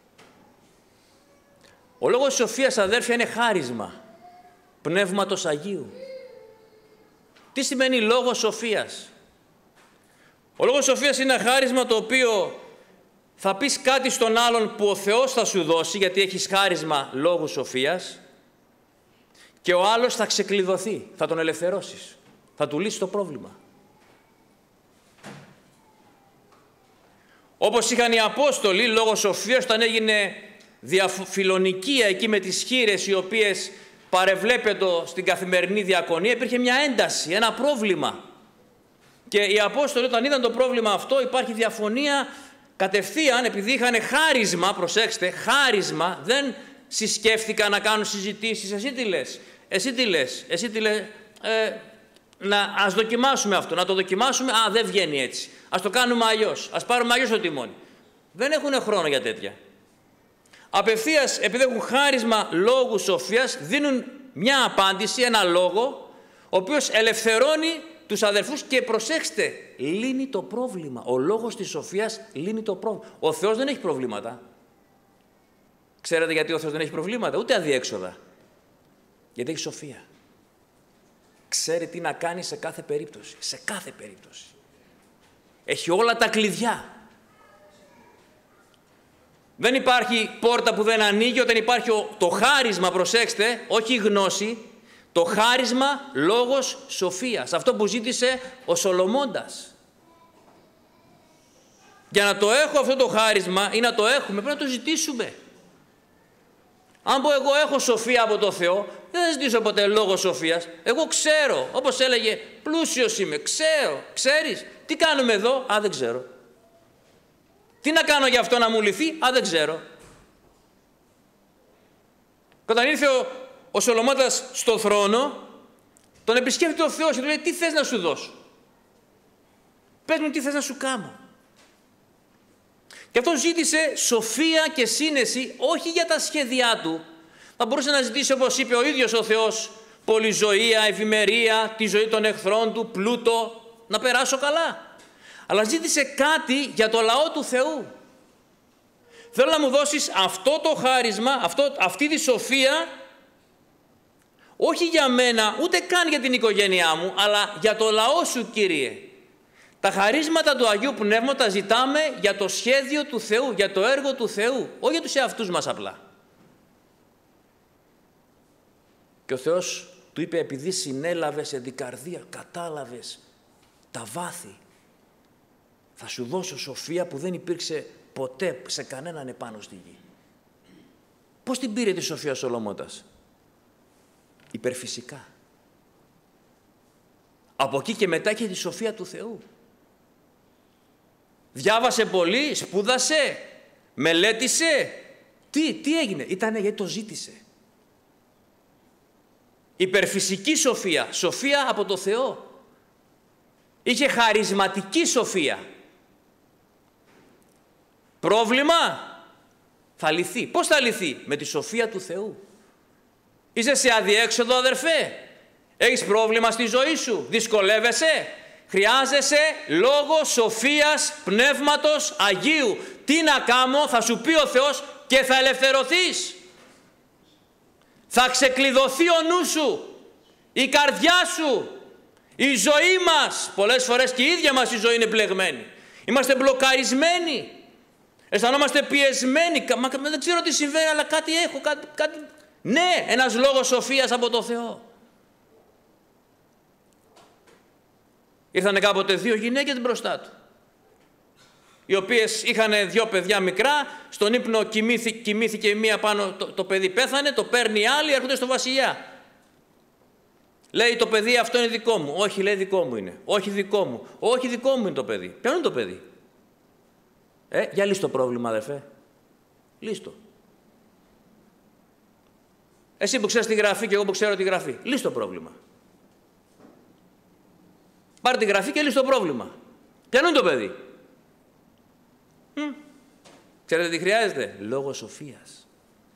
Ο λόγος σοφίας, αδέρφια, είναι χάρισμα Πνεύματος Αγίου. Τι σημαίνει λόγος σοφίας? Ο λόγος σοφίας είναι ένα χάρισμα το οποίο θα πεις κάτι στον άλλον που ο Θεός θα σου δώσει, γιατί έχεις χάρισμα λόγου σοφίας, και ο άλλος θα ξεκλειδωθεί, θα τον ελευθερώσεις, θα του λύσει το πρόβλημα. Όπως είχαν οι Απόστολοι λόγω σοφίας, όταν έγινε διαφιλονικία εκεί με τις χήρες οι οποίες παρεβλέπεται στην καθημερινή διακονία, υπήρχε μια ένταση, ένα πρόβλημα. Και οι Απόστολοι όταν είδαν το πρόβλημα αυτό, υπάρχει διαφωνία κατευθείαν, επειδή είχαν χάρισμα, προσέξτε, χάρισμα, δεν συσκέφθηκαν να κάνουν συζητήσεις. Εσύ τι λες, εσύ τι λες, εσύ τι λες, ε, να, ας δοκιμάσουμε αυτό, να το δοκιμάσουμε, α, δεν βγαίνει έτσι. Ας το κάνουμε αλλιώς, ας πάρουμε αλλιώς το τιμόνι. Δεν έχουν χρόνο για τέτοια. Απευθείας, επειδή έχουν χάρισμα λόγου σοφίας, δίνουν μια απάντηση, ένα λόγο, ο οποίος ελευθερώνει τους αδερφούς και προσέξτε, λύνει το πρόβλημα. Ο λόγος της σοφίας λύνει το πρόβλημα. Ο Θεός δεν έχει προβλήματα. Ξέρετε γιατί ο Θεός δεν έχει προβλήματα, ούτε αδιέξοδα. Γιατί έχει σοφία. Ξέρει τι να κάνει σε κάθε περίπτωση. Σε κάθε περίπτωση. Έχει όλα τα κλειδιά. Δεν υπάρχει πόρτα που δεν ανοίγει όταν υπάρχει το χάρισμα, προσέξτε, όχι η γνώση, το χάρισμα λόγος σοφίας. Αυτό που ζήτησε ο Σολομώντας. Για να το έχω αυτό το χάρισμα ή να το έχουμε πρέπει να το ζητήσουμε. Αν πω εγώ έχω σοφία από το Θεό, δεν θα ζητήσω ποτέ λόγο σοφίας. Εγώ ξέρω, όπως έλεγε, πλούσιος είμαι, ξέρω, ξέρεις. Τι κάνουμε εδώ, α δεν ξέρω. Τι να κάνω για αυτό να μου λυθεί, α δεν ξέρω. Και όταν ήρθε ο, ο Σολομώντας στον θρόνο, τον επισκέφτεται ο Θεός και του λέει τι θες να σου δώσω. Πες μου τι θες να σου κάνω. Και αυτό ζήτησε σοφία και σύνεση, όχι για τα σχέδιά του. Θα μπορούσε να ζητήσει, όπως είπε ο ίδιος ο Θεός, πολυζωία, ευημερία, τη ζωή των εχθρών του, πλούτο, να περάσω καλά. Αλλά ζήτησε κάτι για το λαό του Θεού. Θέλω να μου δώσεις αυτό το χάρισμα, αυτό, αυτή τη σοφία, όχι για μένα, ούτε καν για την οικογένειά μου, αλλά για το λαό σου, Κύριε. Τα χαρίσματα του Αγίου Πνεύματος ζητάμε για το σχέδιο του Θεού, για το έργο του Θεού, όχι για τους εαυτούς μας απλά. Και ο Θεός του είπε, επειδή συνέλαβες εν την καρδία, κατάλαβες τα βάθη, θα σου δώσω σοφία που δεν υπήρξε ποτέ σε κανέναν επάνω στη γη. Πώς την πήρε τη σοφία ο Σολομώντας? Υπερφυσικά. Από εκεί και μετά είχε τη σοφία του Θεού. Διάβασε πολύ, σπούδασε, μελέτησε, Τι, τι έγινε? Ήτανε γιατί το ζήτησε. Υπερφυσική σοφία, σοφία από το Θεό. Είχε χαρισματική σοφία. Πρόβλημα θα λυθεί. Πώς θα λυθεί? Με τη σοφία του Θεού. Είσαι σε αδιέξοδο, αδερφέ? Έχεις πρόβλημα στη ζωή σου? Δυσκολεύεσαι? Χρειάζεσαι λόγο σοφίας Πνεύματος Αγίου. Τι να κάνω? Θα σου πει ο Θεός και θα ελευθερωθείς. Θα ξεκλειδωθεί ο νου σου, η καρδιά σου, η ζωή μας. Πολλές φορές και η ίδια μας η ζωή είναι μπλεγμένη. Είμαστε μπλοκαρισμένοι. Αισθανόμαστε πιεσμένοι. Μα δεν ξέρω τι συμβαίνει, αλλά κάτι έχω. Κάτι, κάτι... Ναι, ένας λόγος σοφίας από το Θεό. Ήρθανε κάποτε δύο γυναίκες μπροστά του, οι οποίες είχαν δύο παιδιά μικρά. Στον ύπνο κοιμήθη, κοιμήθηκε η μία πάνω, το, το παιδί πέθανε, το παίρνει η άλλη, έρχονται στο βασιλιά. Λέει, το παιδί αυτό είναι δικό μου. Όχι, λέει, δικό μου είναι. Όχι, δικό μου. Όχι, δικό μου είναι το παιδί. Ποιο είναι το παιδί? Ε, για λύσ' το πρόβλημα, αδερφέ. Λύσ' το. Εσύ που ξέρεις τη γραφή και εγώ που ξέρω τη γραφή. Λύσ' το πρόβλημα. Πάρε τη γραφή και λύσ' το πρόβλημα. Ποιο είναι το παιδί? Μ. Ξέρετε τι χρειάζεται? Λόγο σοφίας.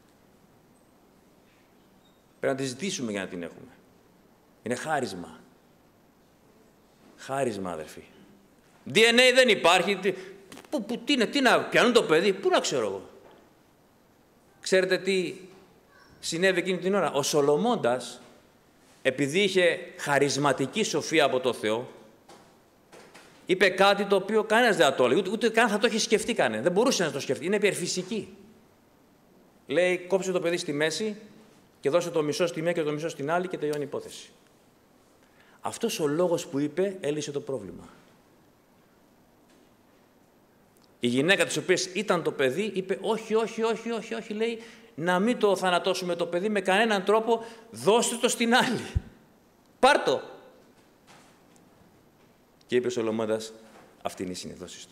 Πρέπει να τη ζητήσουμε για να την έχουμε. Είναι χάρισμα. Χάρισμα, αδερφοί. ντι εν έι δεν υπάρχει. Τι, που, που, τι, είναι, τι να πιάνουν το παιδί? Πού να ξέρω εγώ? Ξέρετε τι συνέβη εκείνη την ώρα? Ο Σολομώντας, επειδή είχε χαρισματική σοφία από το Θεό, είπε κάτι το οποίο κανένας δεν θα το έλεγε, ούτε, ούτε καν θα το έχει σκεφτεί κανένα. Δεν μπορούσε να το σκεφτεί. Είναι υπερφυσική. Λέει, κόψε το παιδί στη μέση και δώσε το μισό στη μία και το μισό στην άλλη και τελειώνει η υπόθεση. Αυτός ο λόγος που είπε έλυσε το πρόβλημα. Η γυναίκα της οποίας ήταν το παιδί είπε, όχι, όχι, όχι, όχι, όχι, λέει, να μην το θανατώσουμε το παιδί με κανέναν τρόπο, δώστε το στην άλλη. Πάρ' το. Και είπε ο Σολομώντας, αυτή είναι η συνεδόση του.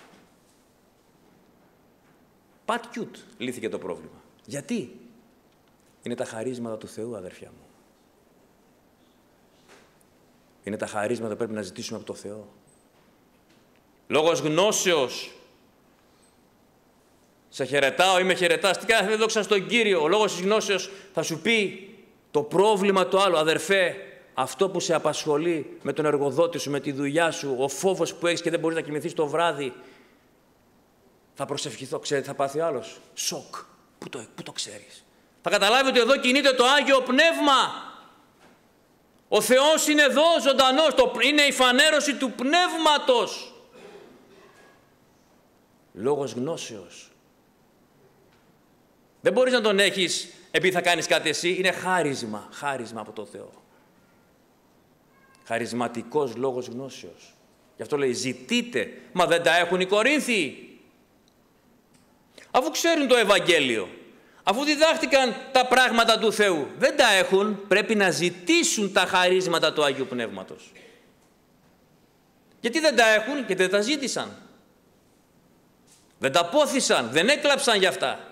Πατ κιούτ, λύθηκε το πρόβλημα. Γιατί? Είναι τα χαρίσματα του Θεού, αδερφιά μου. Είναι τα χαρίσματα που πρέπει να ζητήσουμε από το Θεό. Λόγος γνώσεως. Σε χαιρετάω ή με χαιρετάς. Τι κάθε δόξα στον Κύριο. Ο λόγος της γνώσεως θα σου πει το πρόβλημα το άλλο. Αδερφέ, αυτό που σε απασχολεί με τον εργοδότη σου, με τη δουλειά σου, ο φόβος που έχεις και δεν μπορείς να κοιμηθείς το βράδυ, θα προσευχηθώ. Ξέρετε, θα πάθει άλλος. Σοκ. Πού το, πού το ξέρεις? Θα καταλάβει ότι εδώ κινείται το Άγιο Πνεύμα. Ο Θεός είναι εδώ ζωντανός. Το, είναι η φανέρωση του Πνεύματος. Λόγος γνώσεως. Δεν μπορείς να τον έχεις επειδή θα κάνεις κάτι εσύ. Είναι χάρισμα. Χάρισμα από το Θεό. Χαρισματικός λόγος γνώσεως. Γι' αυτό λέει ζητείτε. Μα δεν τα έχουν οι Κορίνθιοι. Αφού ξέρουν το Ευαγγέλιο. Αφού διδάχτηκαν τα πράγματα του Θεού. Δεν τα έχουν. Πρέπει να ζητήσουν τα χαρίσματα του Άγιου Πνεύματος. Γιατί δεν τα έχουν? Γιατί δεν τα ζήτησαν. Δεν τα πόθησαν. Δεν έκλαψαν γι' αυτά.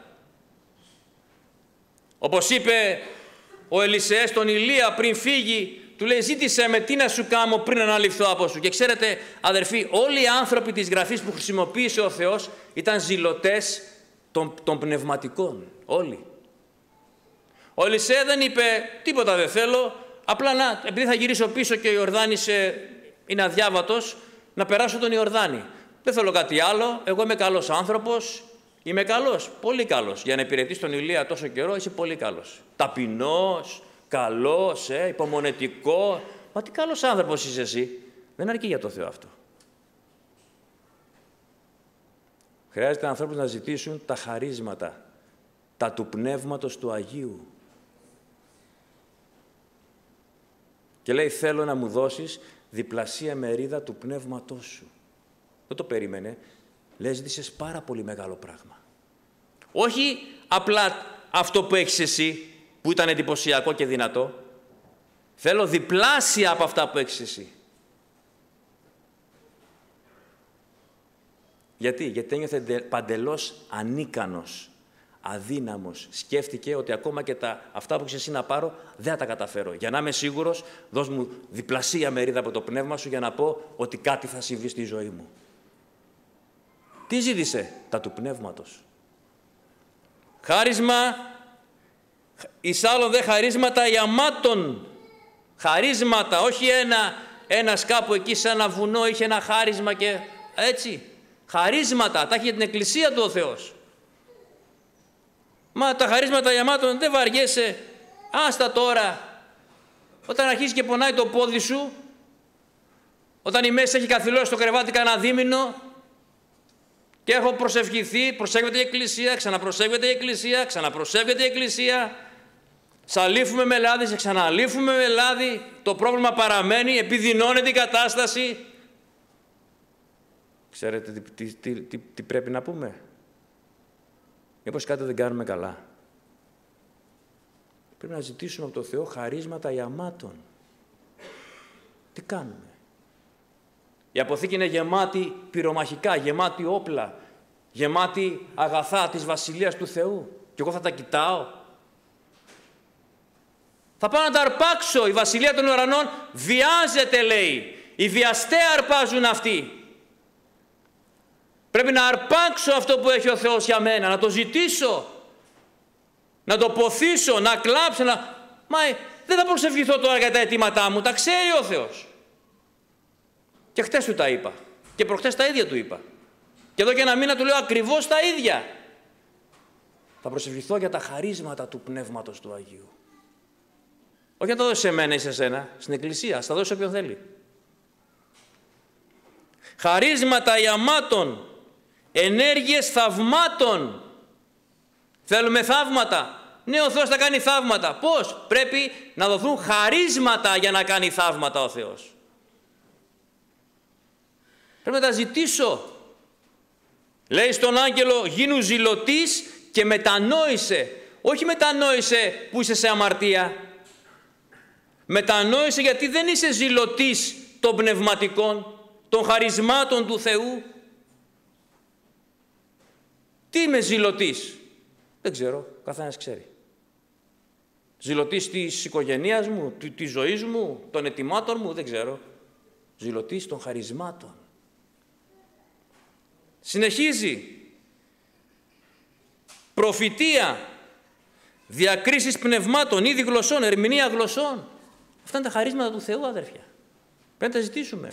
Όπως είπε ο Ελισεές τον Ηλία πριν φύγει, του λέει ζήτησέ με τι να σου κάνω πριν αναλυφθώ από σου. Και ξέρετε αδερφοί, όλοι οι άνθρωποι της Γραφής που χρησιμοποίησε ο Θεός ήταν ζηλωτές των, των πνευματικών. Όλοι. Ο Ελισέα δεν είπε τίποτα δεν θέλω, απλά να, επειδή θα γυρίσω πίσω και ο Ιορδάνης ε, είναι αδιάβατος, να περάσω τον Ιορδάνη. Δεν θέλω κάτι άλλο, εγώ είμαι καλός άνθρωπος, είμαι καλός, πολύ καλός. Για να υπηρετείς τον Ηλία τόσο καιρό είσαι πολύ καλός. Ταπεινός, καλός, ε, υπομονετικό. Μα τι καλός άνθρωπος είσαι εσύ. Δεν αρκεί για το Θεό αυτό. Χρειάζεται ανθρώπους να ζητήσουν τα χαρίσματα, τα του Πνεύματος του Αγίου. Και λέει θέλω να μου δώσεις διπλασία μερίδα του Πνεύματός σου. Δεν το περίμενε. Λέει ζήτησες πάρα πολύ μεγάλο πράγμα. Όχι απλά αυτό που έχεις εσύ, που ήταν εντυπωσιακό και δυνατό. Θέλω διπλάσια από αυτά που έχεις εσύ. Γιατί, γιατί ένιωθε παντελώς ανίκανος. Αδύναμος. Σκέφτηκε ότι ακόμα και τα, αυτά που ξέρεις εσύ να πάρω δεν θα τα καταφέρω. Για να είμαι σίγουρος, δώσ' μου διπλασία μερίδα από το πνεύμα σου για να πω ότι κάτι θα συμβεί στη ζωή μου. Τι ζήτησε? Τα του πνεύματος. Χάρισμα, εις άλλον δε χαρίσματα ιαμάτων. Χαρίσματα, όχι ένα, ένας κάπου εκεί σε ένα βουνό είχε ένα χάρισμα και έτσι. Χαρίσματα, τα έχει την Εκκλησία του ο Θεός. Μα τα χαρίσματα ιαμάτων δεν βαριέσαι. Άστα τώρα. Όταν αρχίζει και πονάει το πόδι σου, όταν η μέση έχει καθυλώσει στο κρεβάτι κανένα δίμηνο και έχω προσευχηθεί, προσεύγεται η Εκκλησία, ξαναπροσεύγεται η Εκκλησία, ξαναπροσεύγεται η Εκκλησία, σαλίφουμε με λάδι, σε ξαναλίφουμε με λάδι, το πρόβλημα παραμένει, επιδεινώνεται η κατάσταση. Ξέρετε τι, τι, τι, τι, τι πρέπει να πούμε? Μήπως κάτι δεν κάνουμε καλά? Πρέπει να ζητήσουμε από το Θεό χαρίσματα ιαμάτων. Τι κάνουμε? Η αποθήκη είναι γεμάτη πυρομαχικά, γεμάτη όπλα, γεμάτη αγαθά της Βασιλείας του Θεού. Και εγώ θα τα κοιτάω? Θα πάω να τα αρπάξω. Η Βασιλεία των Ουρανών βιάζεται, λέει. Οι βιαστές αρπάζουν αυτοί. Πρέπει να αρπάξω αυτό που έχει ο Θεός για μένα, να το ζητήσω, να το ποθήσω, να κλάψω, να... Μα δεν θα προσευχηθώ τώρα για τα αιτήματά μου, τα ξέρει ο Θεός. Και χτες του τα είπα και προχτές τα ίδια του είπα. Και εδώ και ένα μήνα του λέω ακριβώς τα ίδια. Θα προσευχηθώ για τα χαρίσματα του Πνεύματος του Αγίου. Όχι να τα δώσει σε μένα ή σε σένα, στην Εκκλησία, θα δώσει όποιον θέλει. Χαρίσματα ιαμάτων, ενέργειες θαυμάτων. Θέλουμε θαύματα. Ναι, ο Θεός θα κάνει θαύματα. Πώς? Πρέπει να δοθούν χαρίσματα για να κάνει θαύματα ο Θεός. Πρέπει να τα ζητήσω. Λέει στον άγγελο, γίνου ζηλωτής και μετανόησε. Όχι μετανόησε που είσαι σε αμαρτία. Μετανόησε γιατί δεν είσαι ζηλωτής των πνευματικών, των χαρισμάτων του Θεού. Τι είμαι ζηλωτής? Δεν ξέρω, καθένας ξέρει. Ζηλωτής της οικογένειας μου, της ζωής μου, των αιτημάτων μου, δεν ξέρω. Ζηλωτής των χαρισμάτων. Συνεχίζει. Προφητεία, διακρίσεις πνευμάτων, είδη γλωσσών, ερμηνεία γλωσσών. Αυτά είναι τα χαρίσματα του Θεού, αδέρφια. Πρέπει να τα ζητήσουμε.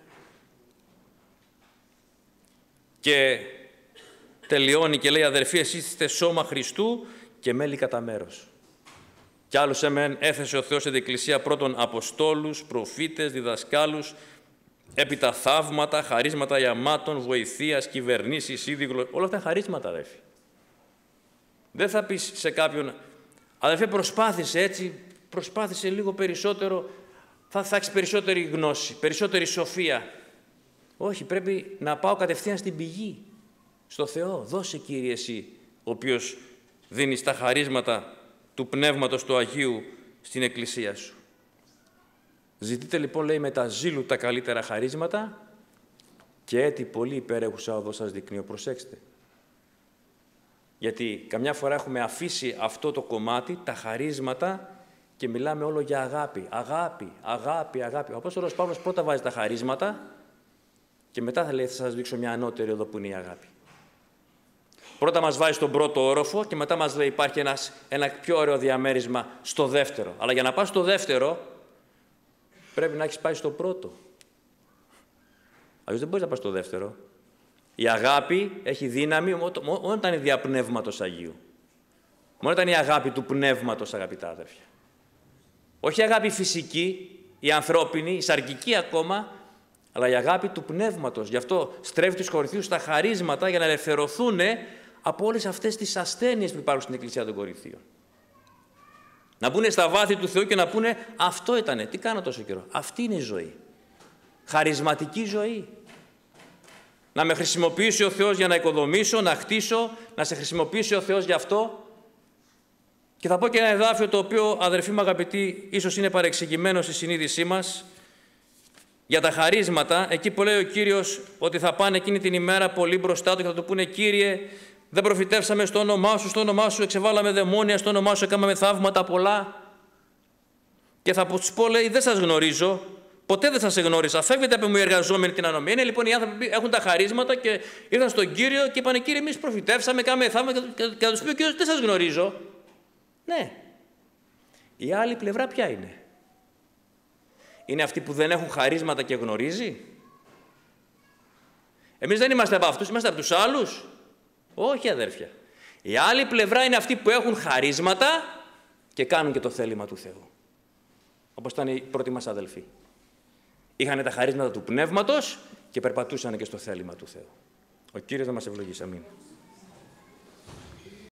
Και τελειώνει και λέει, αδερφοί, εσείς είστε σώμα Χριστού και μέλη κατά μέρος. Κι άλλους εμέν έθεσε ο Θεός στην Εκκλησία πρώτον αποστόλους, προφήτες, διδασκάλους, έπειτα θαύματα, χαρίσματα ιαμάτων, βοηθείας, κυβερνήσεις, είδη γλωσσών. Όλα αυτά είναι χαρίσματα, αδερφοί. Δεν θα πεις σε κάποιον, αδερφέ, προσπάθησε έτσι, προσπάθησε λίγο περισσότερο, θα, θα έχεις περισσότερη γνώση, περισσότερη σοφία. Όχι, πρέπει να πάω κατευθείαν στην πηγή, στο Θεό. Δώσε, Κύριε, εσύ, ο οποίος δίνεις τα χαρίσματα του Πνεύματος του Αγίου στην Εκκλησία σου. Ζητείτε λοιπόν, λέει, με τα ζήλου τα καλύτερα χαρίσματα και έτη πολύ υπερέχουσα οδό σας δεικνύω. Προσέξτε. Γιατί καμιά φορά έχουμε αφήσει αυτό το κομμάτι, τα χαρίσματα, και μιλάμε όλο για αγάπη. Αγάπη, αγάπη, αγάπη. Ο Απόστολος Παύλος πρώτα βάζει τα χαρίσματα και μετά θα λέει, θα σας δείξω μια ανώτερη οδό που είναι η αγάπη. Πρώτα μας βάζει στον πρώτο όροφο και μετά μας λέει υπάρχει ένας, ένα πιο ωραίο διαμέρισμα στο δεύτερο. Αλλά για να πας στο δεύτερο πρέπει να έχεις πάει στο πρώτο. Αλλιώς δεν μπορείς να πας στο δεύτερο. Η αγάπη έχει δύναμη μόνο όταν είναι δια Πνεύματος Αγίου. Μόνο όταν είναι η αγάπη του Πνεύματος, αγαπητά αδέρφια. Όχι η αγάπη φυσική, η ανθρώπινη, η σαρκική ακόμα, αλλά η αγάπη του Πνεύματος. Γι' αυτό στρέφει τους Κορινθίους στα χαρίσματα για να ελευθερωθούν από όλες αυτές τις ασθένειες που υπάρχουν στην Εκκλησία των Κορινθίων. Να μπουν στα βάθη του Θεού και να πούνε αυτό ήτανε, τι κάνω τόσο καιρό. Αυτή είναι η ζωή. Χαρισματική ζωή. Να με χρησιμοποιήσει ο Θεός για να οικοδομήσω, να χτίσω, να σε χρησιμοποιήσει ο Θεός γι' αυτό. Και θα πω και ένα εδάφιο το οποίο, αδερφοί μου αγαπητοί, ίσως είναι παρεξηγημένο στη συνείδησή μας, για τα χαρίσματα, εκεί που λέει ο Κύριος ότι θα πάνε εκείνη την ημέρα πολύ μπροστά του και θα του πούνε, Κύριε, Δεν προφητεύσαμε στο όνομά σου, στο όνομά σου εξεβάλαμε δαιμόνια, στο όνομά σου έκαναμε θαύματα πολλά. Και θα τους πω, λέει, δεν σας γνωρίζω, ποτέ δεν σας εγνώρισα. Φεύγετε από μου οι εργαζόμενοι την ανομία. Είναι λοιπόν οι άνθρωποι έχουν τα χαρίσματα και ήρθαν στον Κύριο και είπαν: Κύριε, εμείς προφητεύσαμε, κάναμε θαύματα. Και θα τους πει ο Κύριος: δεν σας γνωρίζω. Ναι. Η άλλη πλευρά ποια είναι? Είναι αυτοί που δεν έχουν χαρίσματα και γνωρίζει. Εμείς δεν είμαστε από αυτούς, είμαστε από τους άλλους. Όχι, αδέρφια. Η άλλη πλευρά είναι αυτοί που έχουν χαρίσματα και κάνουν και το θέλημα του Θεού. Όπως ήταν οι πρώτοι μας αδελφοί. Είχαν τα χαρίσματα του Πνεύματος και περπατούσαν και στο θέλημα του Θεού. Ο Κύριος να μας ευλογήσει. Αμήν.